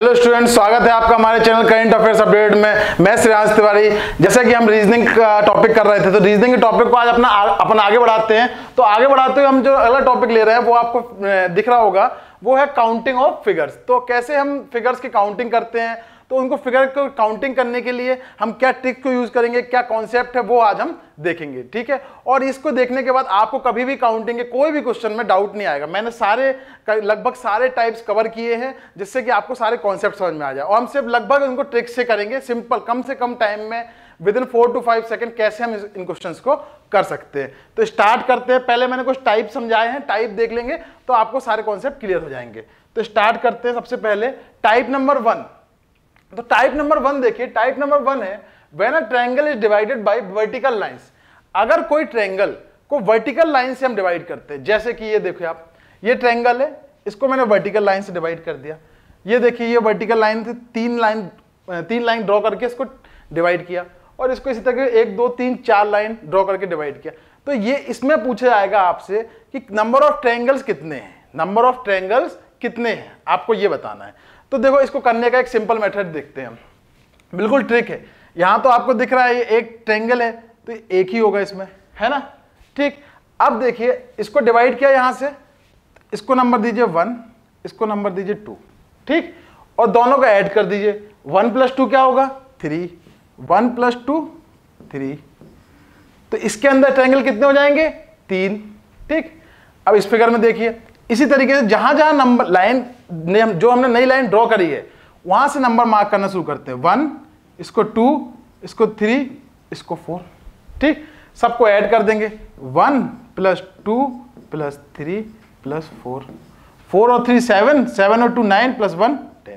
Hello student, स्वागत है आपका हमारे चैनल करंट अफेयर्स अपडेट में। मैं श्रेयांश तिवारी। जैसा कि हम रीजनिंग का टॉपिक कर रहे थे, तो रीजनिंग के टॉपिक को आज अपन आगे बढ़ाते हैं। तो आगे बढ़ाते हुए हम जो अगला टॉपिक ले रहे हैं वो आपको दिख रहा होगा, वो है काउंटिंग ऑफ फिगर्स। तो कैसे हम फिगर्स की काउंटिंग करते हैं, तो उनको फिगर को काउंटिंग करने के लिए हम क्या ट्रिक को यूज करेंगे, क्या कॉन्सेप्ट है, वो आज हम देखेंगे। ठीक है, और इसको देखने के बाद आपको कभी भी काउंटिंग के कोई भी क्वेश्चन में डाउट नहीं आएगा। मैंने लगभग सारे टाइप्स कवर किए हैं, जिससे कि आपको सारे कॉन्सेप्ट समझ में आ जाए। और हम सिर्फ लगभग उनको ट्रिक से करेंगे, सिंपल, कम से कम टाइम में, विद इन 4 to 5 सेकंड कैसे हम इन क्वेश्चंस को कर सकते हैं। तो स्टार्ट करते हैं। पहले मैंने कुछ टाइप समझाए हैं, टाइप देख लेंगे तो आपको सारे कॉन्सेप्ट क्लियर हो जाएंगे। तो स्टार्ट करते हैं। सबसे पहले टाइप नंबर 1। तो टाइप नंबर 1 देखिए, टाइप नंबर 1 है when a triangle is divided by vertical lines. अगर कोई ट्रायंगल को वर्टिकल लाइन से हम डिवाइड करते हैं, जैसे कि ये देखिए आप, ये ट्रायंगल है, इसको मैंने वर्टिकल लाइन से डिवाइड कर दिया। ये देखिए, ये वर्टिकल लाइन थी, तीन लाइन ड्रॉ करके इसको डिवाइड किया, और इसको इसी तरह 1 2 3 4 लाइन ड्रॉ करके डिवाइड किया। तो ये इसमें पूछा जाएगा आपसे कि नंबर ऑफ ट्रायंगल्स कितने हैं, नंबर ऑफ ट्रायंगल्स कितने हैं, आपको ये बताना है। तो देखो, इसको करने का एक सिंपल मेथड देखते हैं हम, बिल्कुल ट्रिक है। यहां तो आपको दिख रहा है ये एक ट्रायंगल है, तो एक ही होगा इसमें, है ना। ठीक, अब देखिए, इसको डिवाइड किया यहां से, इसको नंबर दीजिए 1, इसको नंबर दीजिए 2। ठीक, और दोनों को ऐड कर दीजिए। 1 + 2 क्या होगा? 3। 1 + 2 3। तो इसके अंदर ट्रायंगल कितने हो जाएंगे? 3। ठीक, अब इस फिगर में देखिए, इसी तरीके से जहां जहां नंबर लाइन जो हमने नई लाइन ड्रॉ करी है, वहां से नंबर मार्क करना शुरू करते हैं। 1, इसको 2, इसको 3, इसको 4। ठीक, सबको ऐड कर देंगे। 1 + 2 + 3 + 4, 4 और 3 7, 7 और 2 9 + 1 10।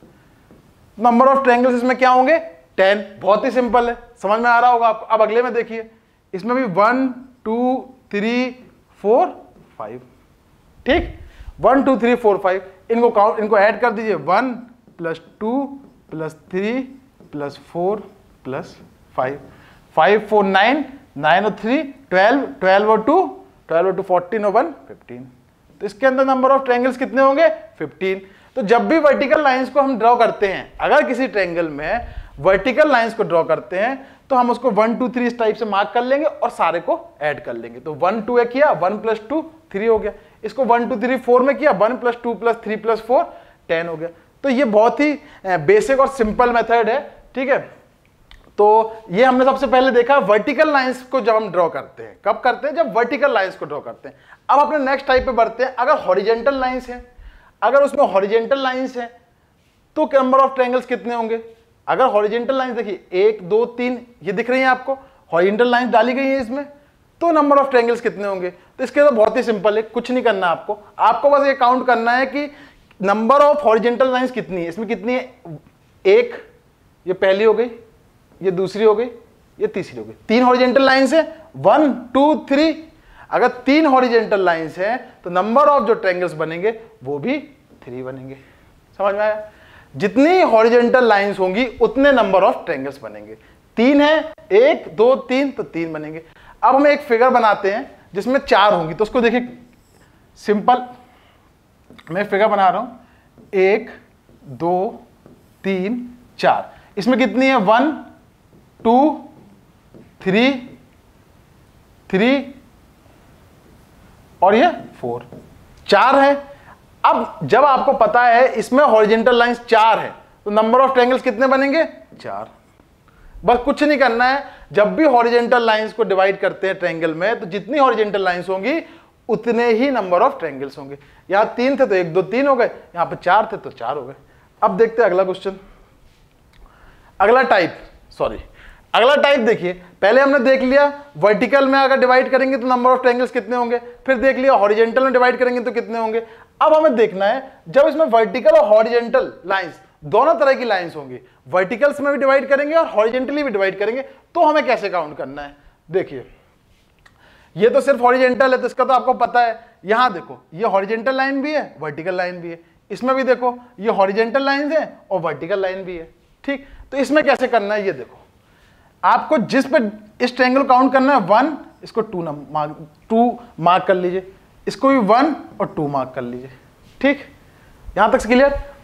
नंबर ऑफ ट्रायंगल्स इसमें क्या होंगे? 10। बहुत ही सिंपल है, समझ में आ रहा होगा आपको। अब अगले में देखिए, इसमें भी 1 2 3 4 5। ठीक, 1 2 3 4 5, इनको ऐड कर दीजिए। 1 + 2 + 3 + 4 + 5, 5 4 9, 9 और 3 12, 12 और 2 14 और 1 15। तो इसके अंदर नंबर ऑफ ट्रायंगल्स कितने होंगे? 15। तो जब भी वर्टिकल लाइंस को हम ड्रॉ करते हैं, अगर किसी ट्रायंगल में वर्टिकल लाइंस को ड्रॉ करते हैं, तो हम उसको 1 2 3 इस टाइप से मार्क कर लेंगे और सारे को ऐड कर लेंगे। तो 1 2 किया, 1 + 2 3 हो गया। इसको 1 2 3 4 में किया, 1 + 2 + 3 + 4 10 हो गया। तो ये बहुत ही बेसिक और सिंपल मेथड है। ठीक है, तो ये हमने सबसे पहले देखा वर्टिकल लाइंस को जब हम ड्रॉ करते हैं। कब करते हैं? जब वर्टिकल लाइंस को ड्रॉ करते हैं। अब अपने नेक्स्ट टाइप पे बढ़ते हैं। अगर हॉरिजॉन्टल लाइंस है, अगर उसमें हॉरिजॉन्टल लाइंस है, तो नंबर ऑफ ट्रायंगल्स कितने होंगे? अगर हॉरिजॉन्टल लाइंस देखिए 1 2 3 ये दिख रही है आपको, हॉरिजॉन्टल लाइंस डाली गई है इसमें, तो नंबर ऑफ ट्रायंगल्स कितने होंगे? तो इसके तो बहुत ही सिंपल है, कुछ नहीं करना आपको बस ये काउंट करना है कि नंबर ऑफ हॉरिजॉन्टल लाइंस कितनी है। इसमें कितनी है? 1, ये पहली हो गई, ये दूसरी हो गई, ये तीसरी हो गई। 3 हॉरिजॉन्टल लाइंस है, 1 2 3। अगर 3 हॉरिजॉन्टल लाइंस है, तो नंबर ऑफ जो ट्रायंगल्स बनेंगे वो भी 3 बनेंगे। समझ में आया? जितनी हॉरिजॉन्टल लाइंस होंगी उतने नंबर ऑफ ट्रायंगल्स बनेंगे। 3 है, 1 2 3, तो 3 बनेंगे। अब हम एक फिगर बनाते हैं जिसमें 4 होंगी, तो उसको देखिए, सिंपल मैं फिगर बना रहा हूं। 1 2 3 4, इसमें कितनी है? 1 2 3 3 और ये 4, 4 है। अब जब आपको पता है इसमें हॉरिजॉन्टल लाइंस 4 है, तो नंबर ऑफ ट्रायंगल्स कितने बनेंगे? 4। बस कुछ नहीं करना है। जब भी हॉरिजॉन्टल लाइंस को डिवाइड करते हैं ट्रायंगल में, तो जितनी हॉरिजॉन्टल लाइंस होंगी उतने ही नंबर ऑफ ट्रायंगल्स होंगे। यहां 3 थे तो 1 2 3 हो गए, यहां पे 4 थे तो 4 हो गए। अब देखते हैं अगला क्वेश्चन, अगला टाइप देखिए। पहले हमने देख लिया वर्टिकल में अगर डिवाइड करेंगे तो नंबर ऑफ ट्रायंगल्स कितने होंगे, फिर देख लिया हॉरिजॉन्टल में डिवाइड करेंगे तो कितने होंगे। अब हमें देखना है, जब इसमें वर्टिकल और हॉरिजॉन्टल लाइंस दोनों तरह की लाइंस होंगी, वर्टिकल्स में भी डिवाइड करेंगे और हॉरिजॉन्टली भी डिवाइड करेंगे, तो हमें कैसे काउंट करना है। देखिए, ये तो सिर्फ हॉरिजॉन्टल है, तो इसका तो आपको पता है। यहां देखो, ये हॉरिजॉन्टल लाइन भी है, वर्टिकल लाइन भी है। इसमें भी देखो, ये हॉरिजॉन्टल लाइन है और वर्टिकल लाइन भी है। ठीक, तो इसमें कैसे करना है, ये देखो, आपको जिस पे इस ट्रायंगल काउंट करना है 1, इसको 2 मार्क कर लीजिए, इसको भी 1 और 2 मार्क कर लीजिए। ठीक, यहां तक क्लियर।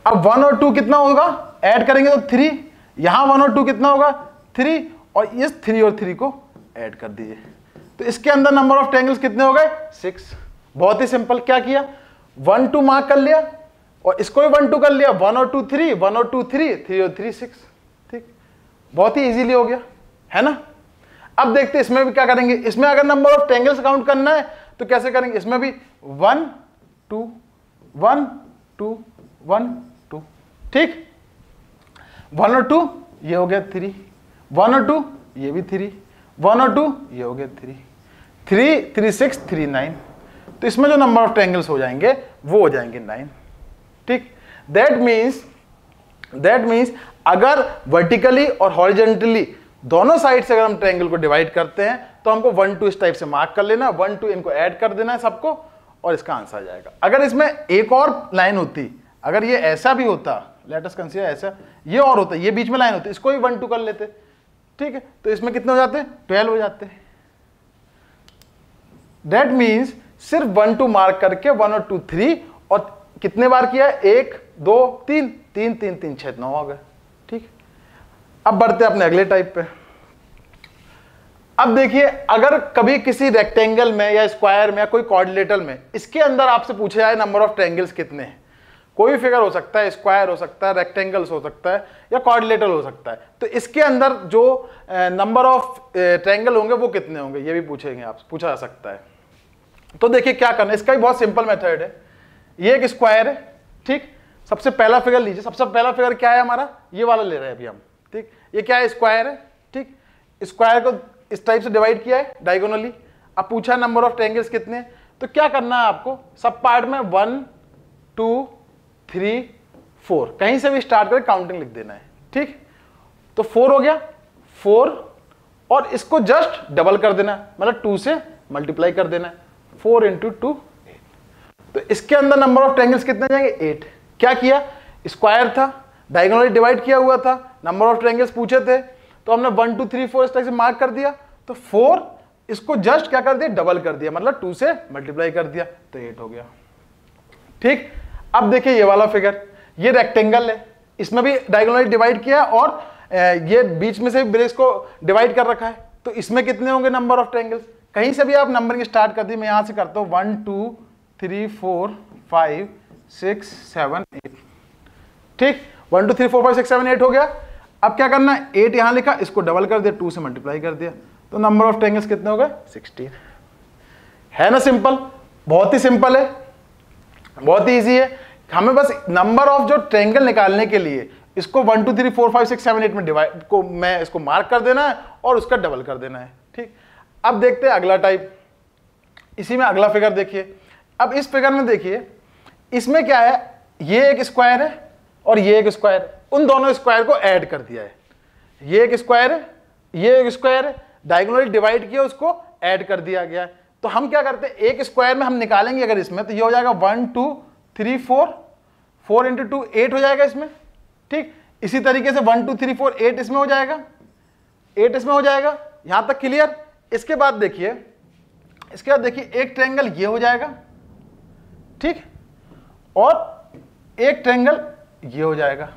अब 1 और 2 कितना होगा, ऐड करेंगे तो 3, यहां 1 और 2 कितना होगा 3, और इस 3 और 3 को ऐड कर दीजिए, तो इसके अंदर नंबर ऑफ ट्रायंगल्स कितने हो गए 6। बहुत ही सिंपल, क्या किया 1 2 मार्क कर लिया और इसको भी 1 2 कर लिया, 1 और 2 3, 1 और 2 3, 3 और 3 6, ठीक, बहुत ही इजीली हो गया, है ना। अब देखते हैं इसमें भी क्या करेंगे, इसमें अगर नंबर ऑफ ट्रायंगल्स काउंट करना है तो कैसे करेंगे, इसमें भी 1 2 1 2 1 2, ठीक, 1 और 2 ये हो गया 3, 1 और 2 ये भी 3, 1 और 2 ये हो गया 3, 3 3 6 3 9, तो इसमें जो नंबर ऑफ ट्रायंगल्स हो जाएंगे वो हो जाएंगे 9, ठीक। दैट मीन्स अगर वर्टिकली और हॉरिजॉन्टली दोनों साइड से अगर हम ट्रायंगल को डिवाइड करते हैं तो हमको 1 2 इस टाइप से मार्क कर लेना, 1 2 इनको ऐड कर देना है सबको, और इसका आंसर आ जाएगा। अगर इसमें एक और लाइन होती, अगर ये ऐसा भी होता, लेट अस कंसीडर ऐसा, ये और होता, ये बीच में लाइन होती, इसको भी 1 2 कर लेते, ठीक है, तो इसमें कितने हो जाते 12 हो जाते। दैट मीन्स सिर्फ 1 2 मार्क करके 1 और 2 3, और कितने बार किया 1 2 3 3 3 3 6 9 हो गए, ठीक। अब बढ़ते हैं अपने अगले टाइप पे। अब देखिए अगर कभी किसी रेक्टेंगल में या स्क्वायर में या कोई क्वाड्रिलेटरल में इसके अंदर आपसे पूछा जाए नंबर ऑफ ट्रायंगल्स कितने हैं, कोई भी फिगर हो सकता है, स्क्वायर हो सकता है, रेक्टेंगल्स हो सकता है या क्वाड्रिलेटरल हो सकता है, तो इसके अंदर जो नंबर ऑफ ट्रायंगल होंगे वो कितने होंगे ये भी पूछेंगे, आप पूछा जा सकता है। तो देखिए क्या करना है, इसका भी बहुत सिंपल मेथड है। ये एक स्क्वायर है, ठीक, सबसे पहला फिगर लीजिए, सबसे पहला फिगर क्या है हमारा, ये वाला ले रहे हैं अभी हम, ठीक, ये क्या है स्क्वायर है, ठीक, स्क्वायर को इस टाइप से डिवाइड किया है डायगोनली। अब पूछा है नंबर ऑफ ट्रायंगल्स कितने, तो क्या करना है आपको, सब पार्ट में 1 2 3 4 कहीं से भी स्टार्ट करके काउंटिंग लिख देना है, ठीक। तो 4 हो गया 4, और इसको जस्ट डबल कर देना है, मतलब 2 से मल्टीप्लाई कर देना है, 4 × 2 8, तो इसके अंदर नंबर ऑफ ट्रायंगल्स कितने जाएंगे 8। क्या किया, स्क्वायर था, डायगोनली डिवाइड किया हुआ था, नंबर ऑफ ट्रायंगल्स पूछे थे, तो हमने 1 2 3 4 इस तरह से मार्क कर दिया, तो 4 इसको जस्ट क्या कर दिया डबल कर दिया, मतलब 2 से मल्टीप्लाई कर दिया, तो 8 हो गया, ठीक। अब देखिए ये वाला फिगर, ये रेक्टेंगल है, इसमें भी डायगोनली डिवाइड किया और ये बीच में से ब्रेस को डिवाइड कर रखा है, तो इसमें कितने होंगे नंबर ऑफ ट्रायंगल्स, कहीं से भी आप नंबरिंग स्टार्ट कर दी, मैं यहां से करता हूं 1 2 3 4 5 6 7 8, ठीक, 1 2 3 4 5 6 7 8 हो गया। अब क्या करना है, 8 यहां लिखा, इसको डबल कर दिया, 2 से मल्टीप्लाई कर दिया, तो नंबर ऑफ ट्रायंगल्स कितने हो गए 16, है ना सिंपल, बहुत ही सिंपल है, बहुत ही इजी है। हमें बस नंबर ऑफ जो ट्रायंगल निकालने के लिए इसको 1 2 3 4 5 6 7 8 में डिवाइड को मैं इसको मार्क कर देना है और उसका डबल कर देना है, ठीक। अब देखते हैं अगला टाइप, इसी में अगला फिगर देखिए। अब इस फिगर में देखिए, इसमें क्या है, ये एक स्क्वायर है और ये एक स्क्वायर है, उन दोनों स्क्वायर को ऐड कर दिया है, ये एक स्क्वायर है, ये एक स्क्वायर है, डायगोनली डिवाइड किया उसको ऐड कर दिया गया है। तो हम क्या करते हैं, एक स्क्वायर में हम निकालेंगे अगर इसमें, तो ये हो जाएगा 1 2 3 4 4 × 2 8 हो जाएगा इसमें, ठीक। इसी तरीके से 1 2 3 4 8 इसमें हो जाएगा, 8 इसमें हो जाएगा, यहां तक क्लियर। इसके बाद देखिए, एक ट्रायंगल ये हो जाएगा, ठीक, और एक ट्रायंगल ये हो जाएगा,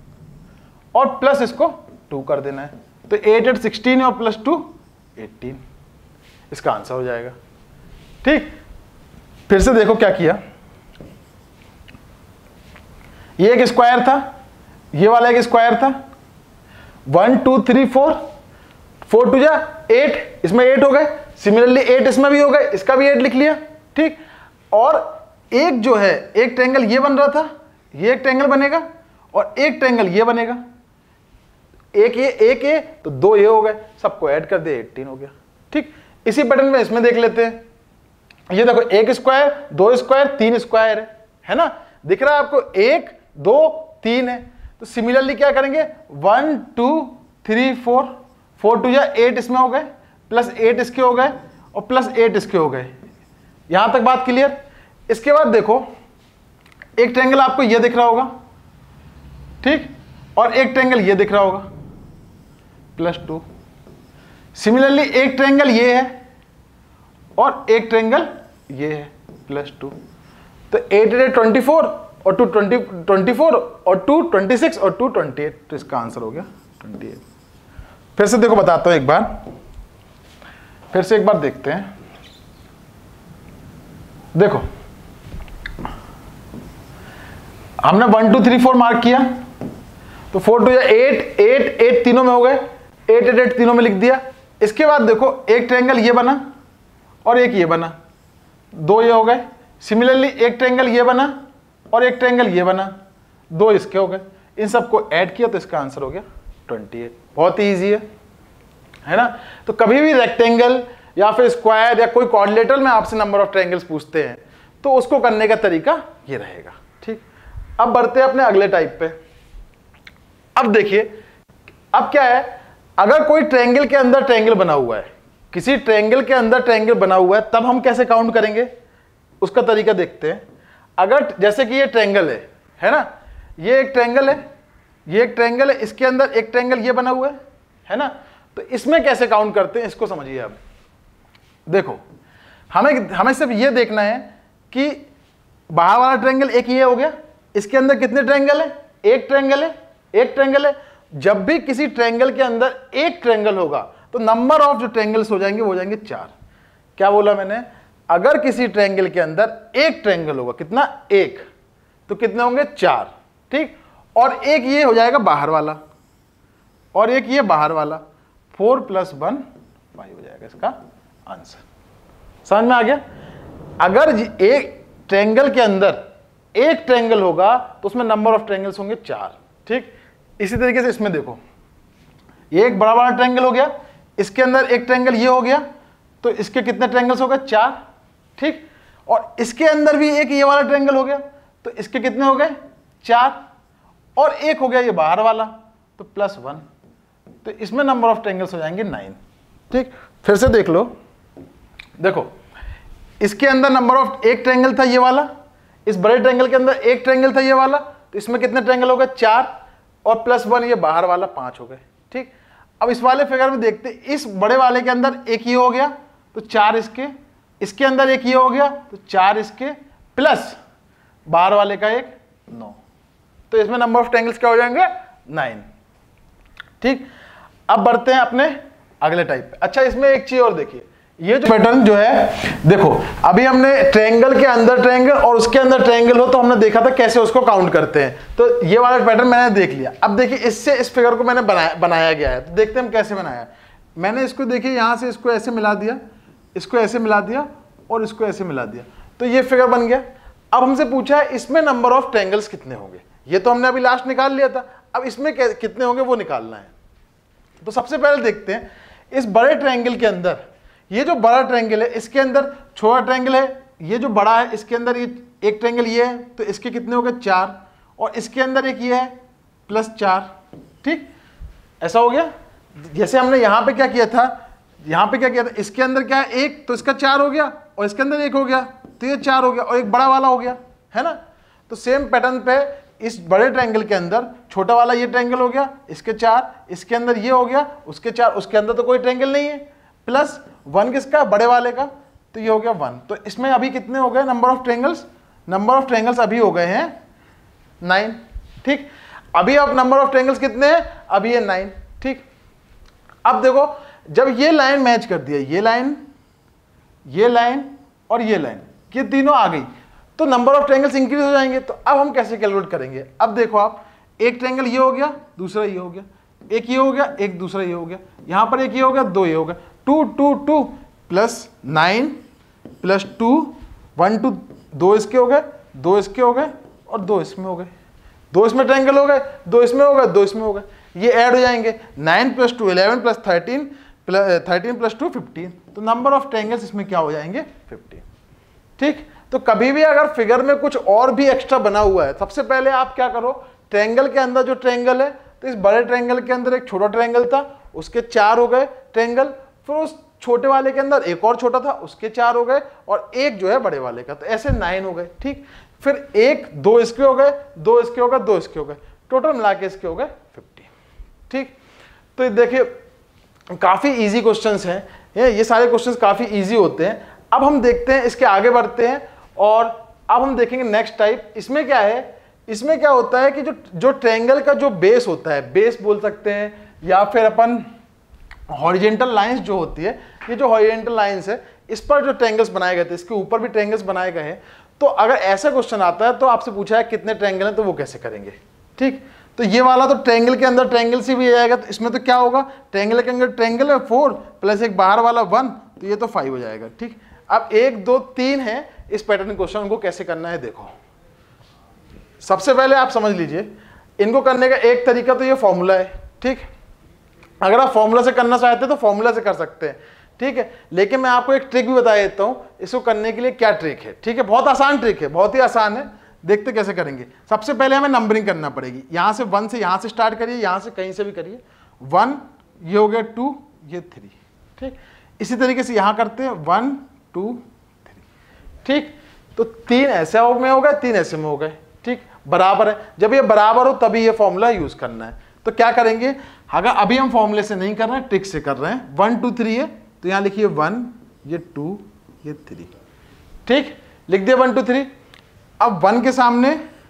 और प्लस इसको 2 कर देना है, तो 8 8 16 और प्लस 2 18, इसका आंसर हो जाएगा, ठीक। फिर से देखो क्या किया, ये एक स्क्वायर था, ये वाला एक स्क्वायर था, 1 2 3 4 4 2 जा 8, इसमें 8 हो गए, सिमिलरली 8 इसमें भी हो गए, इसका भी 8 लिख लिया, ठीक। और एक जो है, एक ट्रायंगल ये बन रहा था, ये एक ट्रायंगल बनेगा और एक ट्रायंगल ये बनेगा, एक ये तो 2 ये हो गए, सबको ऐड कर दे 18 हो गया, ठीक। इसी पैटर्न में इसमें देख लेते हैं, ये देखो एक स्क्वायर 2 स्क्वायर 3 स्क्वायर है ना, दिख रहा है आपको, 1 2 3 है, तो सिमिलरली क्या करेंगे 1 2 3 4 4 2 या 8 इसमें हो गए, प्लस 8 इसके हो गए और प्लस 8 इसके हो गए, यहां तक बात क्लियर। इसके बाद देखो, एक ट्रायंगल आपको ये दिख रहा होगा, ठीक, और एक ट्रायंगल ये दिख रहा होगा प्लस 2, सिमिलरली एक ट्रायंगल ये है और एक ट्रायंगल ये है प्लस 2, तो 8 8 24 और 24 और 26 और 28, तो इसका आंसर हो गया 28। फिर से देखो बताता हूं एक बार, फिर से एक बार देखते हैं। देखो हमने 1 2 3 4 मार्क किया, तो 4 2 8 8 8 तीनों में हो गए, 8 8 8 तीनों में लिख दिया। इसके बाद देखो एक ट्रायंगल ये बना और एक ये बना, दो ये हो गए। सिमिलरली एक ट्रायंगल ये बना और एक ट्रायंगल ये बना, दो इसके हो गए। इन सबको ऐड किया तो इसका आंसर हो गया 28। बहुत ही ईजी है ना। तो कभी भी रेक्टेंगल या फिर स्क्वायर या कोई क्वाड्रिलेटरल में आपसे नंबर ऑफ ट्रायंगल्स पूछते हैं तो उसको करने का तरीका ये रहेगा। ठीक, अब बढ़ते हैं अपने अगले टाइप पे। अब देखिए, अब क्या है, अगर कोई ट्रायंगल के अंदर ट्रायंगल बना हुआ है, किसी ट्रायंगल के अंदर ट्रायंगल बना हुआ है, तब हम कैसे काउंट करेंगे उसका तरीका देखते हैं। अगर जैसे कि ये ट्रायंगल है ना, ये एक ट्रायंगल है, ये एक ट्रायंगल है, इसके अंदर एक ट्रायंगल ये बना हुआ है ना, तो इसमें कैसे काउंट करते हैं इसको समझिए। अब देखो हमें सिर्फ ये देखना है कि बाहर वाला ट्रायंगल एक ये हो गया, इसके अंदर कितने ट्रायंगल है, एक ट्रायंगल है, एक ट्रायंगल है। जब भी किसी ट्रायंगल के अंदर एक ट्रायंगल होगा तो नंबर ऑफ जो ट्रायंगल्स हो जाएंगे वो हो जाएंगे 4। क्या बोला मैंने, अगर किसी ट्रायंगल के अंदर एक ट्रायंगल होगा, कितना, एक, तो कितने होंगे, 4। ठीक, और एक ये हो जाएगा बाहर वाला और एक ये बाहर वाला, 4 + 1 5 हो जाएगा इसका आंसर। समझ में आ गया। अगर एक ट्रायंगल के अंदर एक ट्रायंगल होगा तो उसमें नंबर ऑफ ट्रायंगल्स होंगे 4। ठीक, इसी तरीके से इसमें देखो, ये एक बड़ा वाला ट्रायंगल हो गया, इसके अंदर एक ट्रायंगल ये हो गया, तो इसके कितने ट्रायंगल्स हो गए, 4। ठीक, और इसके अंदर भी एक ये वाला ट्रायंगल हो गया, तो इसके कितने हो गए, 4, और एक हो गया ये बाहर वाला, तो +1, तो इसमें नंबर ऑफ ट्रायंगल्स हो जाएंगे 9। ठीक, फिर से देख लो, देखो इसके अंदर नंबर ऑफ, एक ट्रायंगल था ये वाला, इस बड़े ट्रायंगल के अंदर एक ट्रायंगल था ये वाला, तो इसमें कितने ट्रायंगल हो गए, 4, और +1 ये बाहर वाला 5 हो गए। ठीक, अब इस वाले फिगर में देखते, इस बड़े वाले के अंदर एक ये हो गया तो 4 इसके अंदर एक ये हो गया तो 4 इसके, प्लस बाहर वाले का एक 9, तो इसमें नंबर ऑफ ट्रायंगल्स क्या हो जाएंगे, 9। ठीक, अब बढ़ते हैं अपने अगले टाइप पे। अच्छा, इसमें एक चीज और देखिए, ये जो पैटर्न जो है, देखो अभी हमने ट्रायंगल के अंदर ट्रायंगल और उसके अंदर ट्रायंगल हो तो हमने देखा था कैसे उसको काउंट करते हैं, तो ये वाला पैटर्न मैंने देख लिया। अब देखिए इससे इस फिगर को मैंने बनाया गया है, तो देखते हैं हम कैसे बनाया। मैंने इसको देखिए यहाँ से इसको ऐसे मिला दिया, इसको ऐसे मिला दिया और इसको ऐसे मिला दिया, तो ये फिगर बन गया। अब हमसे पूछा है इसमें नंबर ऑफ ट्रायंगल्स कितने होंगे, ये तो हमने अभी लास्ट निकाल लिया था, अब इसमें कितने होंगे वो निकालना है। तो सबसे पहले देखते हैं इस बड़े ट्रायंगल के अंदर, ये जो बड़ा ट्रायंगल है इसके अंदर छोटा ट्रायंगल है, ये जो बड़ा है इसके अंदर ये एक ट्रायंगल ये है, तो इसके कितने हो गए, 4, और इसके अंदर एक ये है +4। ठीक, ऐसा हो गया। जैसे हमने यहाँ पे क्या किया था, यहाँ पे क्या किया था, इसके अंदर क्या है, एक, तो इसका 4 हो गया, और इसके अंदर एक हो गया तो ये 4 हो गया, और एक बड़ा वाला हो गया, है ना। तो सेम पैटर्न पे इस बड़े ट्रायंगल के अंदर छोटा वाला ये ट्रायंगल हो गया, इसके 4, इसके अंदर ये हो गया, उसके 4, उसके अंदर तो कोई ट्रायंगल नहीं है, +1 किसका, बड़े वाले का, तो ये हो गया 1। तो इसमें अभी कितने हो गए number of triangles, number of triangles अभी हो गए हैं 9। ठीक, अभी अब नंबर ऑफ ट्रायंगल्स कितने हैं, अभी ये 9। ठीक, अब देखो जब ये लाइन मैच कर दिया, ये लाइन और ये लाइन, ये तीनों आ गई, तो नंबर ऑफ ट्रायंगल्स इंक्रीज हो जाएंगे। तो अब हम कैसे कैलकुलेट करेंगे, अब देखो आप, एक ट्रायंगल ये हो गया, दूसरा ये हो गया, एक ये हो गया, एक दूसरा ये हो गया, यहां पर एक ये हो गया, दो ये हो गया, 2 2 2 +9 +2 1 2, 2 इसके हो गए, 2 इसके हो गए, और 2 इसमें हो गए, 2 इसमें ट्रायंगल हो गए, 2 इसमें हो गए, 2 इसमें हो गए, ये ऐड हो जाएंगे, 9 + 2 11 + 13 13 + 2 15, तो नंबर ऑफ ट्रायंगल्स इसमें क्या हो जाएंगे, 15। ठीक, तो कभी भी अगर फिगर में कुछ और भी एक्स्ट्रा बना हुआ है, सबसे पहले आप क्या करो, ट्रायंगल के अंदर जो ट्रायंगल है, तो इस बड़े ट्रायंगल के अंदर एक छोटा ट्रायंगल था, उसके 4 हो गए ट्रायंगल, फिर उस छोटे वाले के अंदर एक और छोटा था, उसके 4 हो गए, और एक जो है बड़े वाले का, तो ऐसे 9 हो गए। ठीक, फिर 1 2 इसके हो गए, 2 इसके हो गए, 2 इसके हो गए, टोटल मिला के इसके हो गए 50। ठीक, तो देखिए काफी इजी क्वेश्चंस हैं, ये सारे क्वेश्चंस काफी इजी होते हैं। अब हम देखते हैं, इसके आगे बढ़ते हैं, और अब हम देखेंगे नेक्स्ट टाइप। इसमें क्या है इसमें क्या होता है कि जो ट्रायंगल का जो बेस होता है, बेस बोल सकते हैं, या फिर अपन हॉरिजेंटल लाइंस जो होती है, ये जो हॉरिजेंटल लाइंस है इस पर जो ट्रायंगल्स बनाए गए थे, इसके ऊपर भी ट्रायंगल्स बनाए गए हैं। तो अगर ऐसा क्वेश्चन आता है तो आपसे पूछा है कितने ट्रायंगल हैं, तो वो कैसे करेंगे। ठीक, तो ये वाला तो ट्रायंगल के अंदर ट्रायंगल से भी आएगा, तो इसमें तो क्या होगा, ट्रायंगल के अंदर ट्रायंगल है 4 प्लस एक बाहर वाला 1, तो ये तो 5 हो जाएगा। ठीक, अब 1 2 3 है इस पैटर्न क्वेश्चन को कैसे करना है देखो। सबसे पहले आप समझ लीजिए, इनको करने का एक तरीका तो ये फॉर्मूला है। ठीक, अगर आप फॉर्मूला से करना चाहते हैं तो फॉर्मूला से कर सकते हैं। ठीक है, लेकिन मैं आपको एक ट्रिक भी बता देता हूं इसको करने के लिए। क्या ट्रिक है, ठीक है, बहुत आसान ट्रिक है, बहुत ही आसान है, देखते कैसे करेंगे। सबसे पहले हमें नंबरिंग करना पड़ेगी। यहां से 1 से यहां से स्टार्ट करिए, यहां से कहीं से भी करिए। 1 ये हो गया, 2 ये 3। ठीक, इसी तरीके से यहां करते हैं 1 2 3। ठीक, तो 3 ऐसे में हो गए, 3 ऐसे में हो गए। ठीक, बराबर है, जब ये बराबर हो तभी ये फॉर्मूला यूज करना है। तो क्या करेंगे, अगर अभी हम फॉर्मूले से नहीं कर रहे हैं, ट्रिक से कर रहे हैं। 1 2 3 है तो यहां लिखिए 1 ये 2 ये 3। ठीक, लिख दिया 1 2 3। अब 1 के सामने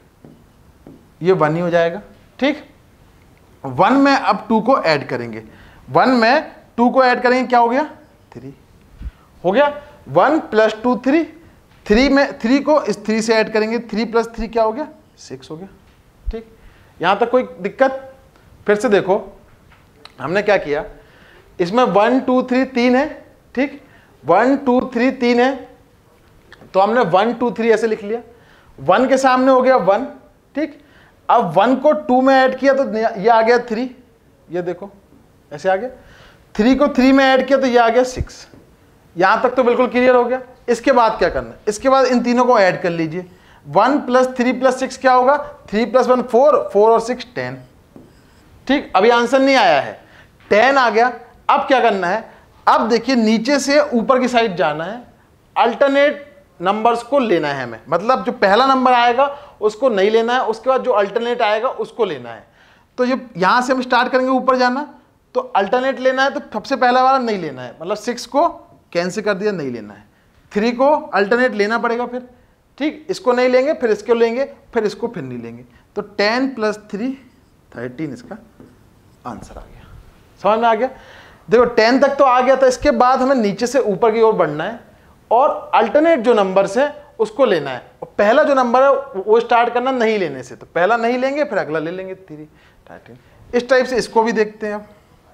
ये 1 ही हो जाएगा। ठीक, 1 में अब 2 को ऐड करेंगे, 1 में 2 को ऐड करेंगे, क्या हो गया 3 हो गया। 1 प्लस 2 3, 3 में 3 को इस 3 से ऐड करेंगे, 3 प्लस 3 क्या हो गया 6 हो गया। ठीक, यहां तक कोई दिक्कत। फिर से देखो हमने क्या किया, इसमें 1 2 3 3 है। ठीक, 1 2 3 3 है तो हमने 1 2 3 ऐसे लिख लिया। 1 के सामने हो गया 1। ठीक, अब 1 को 2 में ऐड किया तो ये आ गया 3, ये देखो ऐसे आ गया। 3 को 3 में ऐड किया तो ये आ गया 6। यहां तक तो बिल्कुल क्लियर हो गया। इसके बाद क्या करना है, इसके बाद इन तीनों को ऐड कर लीजिए। 1 प्लस 3 प्लस 6 क्या होगा, 3 प्लस 1 4, 4 और 6 10। ठीक, अभी आंसर नहीं आया है, 10 आ गया। अब क्या करना है, अब देखिए नीचे से ऊपर की साइड जाना है, अल्टरनेट नंबर्स को लेना है हमें। मतलब जो पहला नंबर आएगा उसको नहीं लेना है, उसके बाद जो अल्टरनेट आएगा उसको लेना है। तो ये यहां से हम स्टार्ट करेंगे ऊपर जाना, तो अल्टरनेट लेना है, तो सबसे पहला वाला नहीं लेना है, मतलब 6 को कैंसिल कर दिया, नहीं लेना है। 3 को अल्टरनेट लेना पड़ेगा फिर। ठीक, इसको नहीं लेंगे, फिर इसको लेंगे, फिर इसको फिर नहीं लेंगे। तो 10 प्लस 3 13 इसका आंसर आ गया। समझ में आ गया। देखो 10 तक तो आ गया था, इसके बाद हमें नीचे से ऊपर की ओर बढ़ना है और अल्टरनेट जो नंबर्स है उसको लेना है। और पहला जो नंबर है वो स्टार्ट करना नहीं लेने से, तो पहला नहीं लेंगे फिर अगला ले लेंगे 3 13। इस टाइप से इसको भी देखते हैं। अब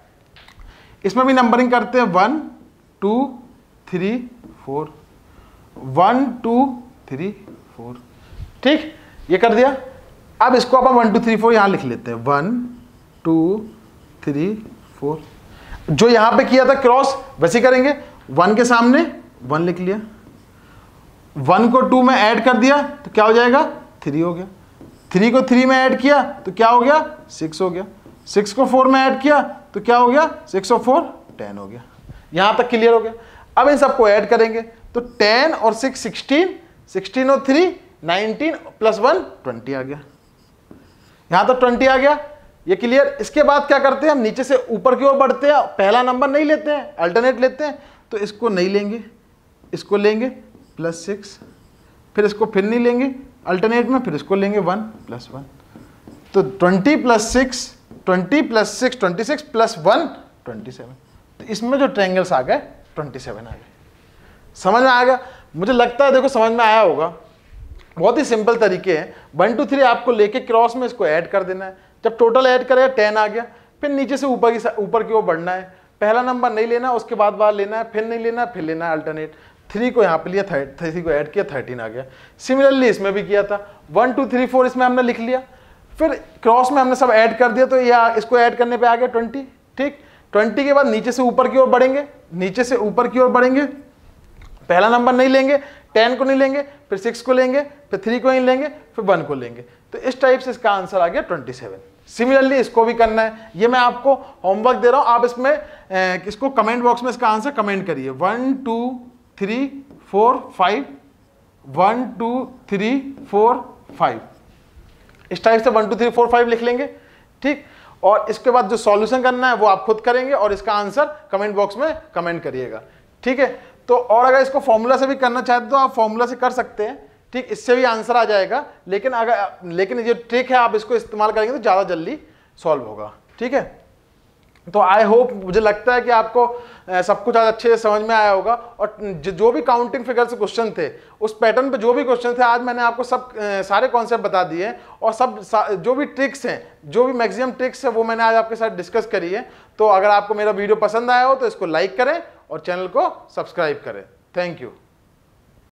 इसमें भी नंबरिंग करते हैं 1 2 3 4, 1 2 3 4। ठीक, ये कर दिया। अब इसको अपन 1 2 3 4 यहां लिख लेते हैं, 1 2 3 4। जो यहां पे किया था क्रॉस वैसे करेंगे। 1 के सामने 1 लिख लिया, 1 को 2 में ऐड कर दिया तो क्या हो जाएगा 3 हो गया। 3 को 3 में ऐड किया तो क्या हो गया 6 हो गया। 6 को 4 में ऐड किया तो क्या हो गया 6 और 4 10 हो गया। यहां तक क्लियर हो गया। अब इन सबको ऐड करेंगे तो 10 और 6 16, 16 और 3 19 प्लस 1 20 आ गया। यहां तक 20 आ गया, ये क्लियर। इसके बाद क्या करते हैं, हम नीचे से ऊपर की ओर बढ़ते हैं। पहला नंबर नहीं लेते हैं, अल्टरनेट लेते हैं। तो इसको नहीं लेंगे, इसको लेंगे प्लस 6, फिर इसको फिर नहीं लेंगे अल्टरनेट में, फिर इसको लेंगे 1 प्लस 1। तो 20 प्लस 6 20 प्लस 6 26 प्लस 1 27। तो इसमें जो ट्रायंगल्स आ गए 27 आ गए। समझ में आएगा, मुझे लगता है देखो समझ में आया होगा। बहुत ही सिंपल तरीके हैं। 1 2 3 आपको लेके क्रॉस में इसको ऐड कर देना है। जब टोटल ऐड करेगा 10 आ गया, फिर नीचे से ऊपर की ओर बढ़ना है। पहला नंबर नहीं लेना, उसके बाद बाहर लेना है, फिर नहीं लेना, फिर लेना है अल्टरनेट। 3 को यहाँ पे लिया, 3 को ऐड किया, 13 आ गया। सिमिलरली इसमें भी किया था, 1 2 3 4 इसमें हमने लिख लिया, फिर क्रॉस में हमने सब ऐड कर दिया, तो यह इसको ऐड करने पे आ गया 20। ठीक, 20 के बाद नीचे से ऊपर की ओर बढ़ेंगे, नीचे से ऊपर की ओर बढ़ेंगे। पहला नंबर नहीं लेंगे, 10 को नहीं लेंगे, फिर 6 को लेंगे, फिर 3 को नहीं लेंगे, फिर 1 को लेंगे। तो इस टाइप से इसका आंसर आ गया 27। सिमिलरली इसको भी करना है। ये मैं आपको होमवर्क दे रहा हूं, आप इसमें इसको कमेंट बॉक्स में इसका आंसर कमेंट करिए। 1 2 3 4 5, 1 2 3 4 5, इस टाइप से 1 2 3 4 5 लिख लेंगे। ठीक, और इसके बाद जो सॉल्यूशन करना है वो आप खुद करेंगे और इसका आंसर कमेंट बॉक्स में कमेंट करिएगा। ठीक है, तो और अगर इसको फॉर्मूला से भी करना चाहते तो आप फॉर्मूला से कर सकते हैं। ठीक, इससे भी आंसर आ जाएगा, लेकिन ये ट्रिक है, आप इसको इस्तेमाल करेंगे तो ज़्यादा जल्दी सॉल्व होगा। ठीक है, तो आई होप, मुझे लगता है कि आपको सब कुछ आज अच्छे से समझ में आया होगा। और जो भी काउंटिंग फिगर से क्वेश्चन थे, उस पैटर्न पे जो भी क्वेश्चन थे, आज मैंने आपको सारे कॉन्सेप्ट बता दिए, और जो भी ट्रिक्स हैं, जो भी मैक्सिमम ट्रिक्स है, वो मैंने आज आपके साथ डिस्कस करी है। तो अगर आपको मेरा वीडियो पसंद आया हो तो इसको लाइक करें और चैनल को सब्सक्राइब करें। Thank you.